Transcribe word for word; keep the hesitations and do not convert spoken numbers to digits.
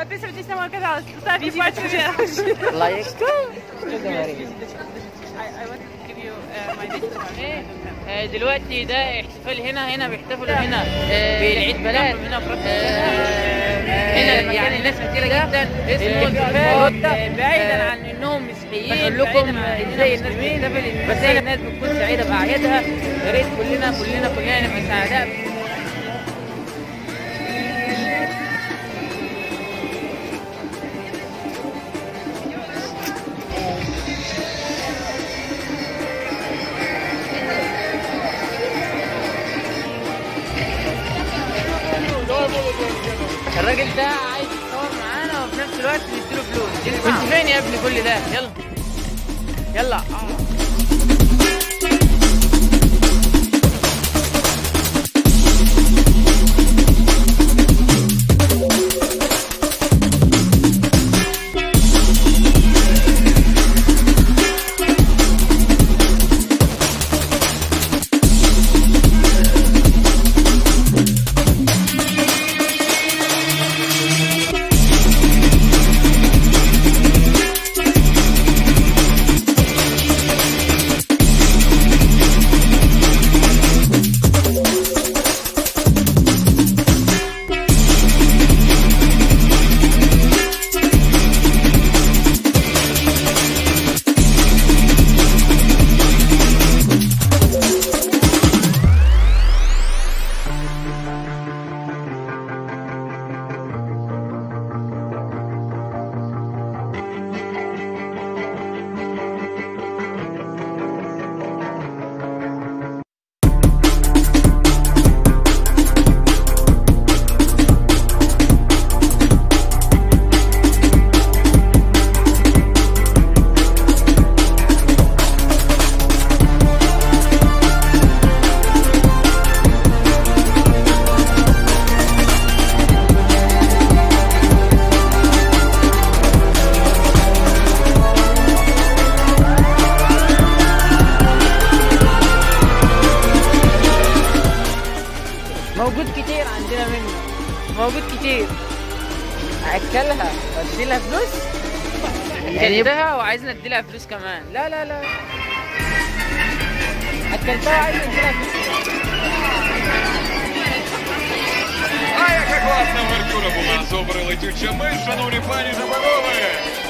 подписывайтесь на мой канал, ставьте пальцы вверх. Лайк. Что? Что говоришь? دلوقتي ده احتفال هنا هنا بيحتفلوا هنا بالعيد ميلاد هنا هنا يعني ناس كتيرة جدا اسمه احتفال بعيدا عن انهم مسيحيين بقول لكم ازاي الناس بتحتفل ازاي الناس بتكون سعيدة بأعيادها. يا ريت كلنا كلنا كلنا نبقى سعداء. الراجل ده عايز يتصور معانا وفي نفس الوقت نديله فلوس. انت فين يا ابني كل ده؟ يلا يلا آه. موجود كتير عندنا منه، موجود كتير. هاكلها وادي لها فلوس؟ اكلتها وعايزنا ندي لها فلوس كمان. لا لا لا اكلتها وعايزنا ندي لها فلوس. А яка класна вертюра була! Добре летюча миш, шановні пані та панове!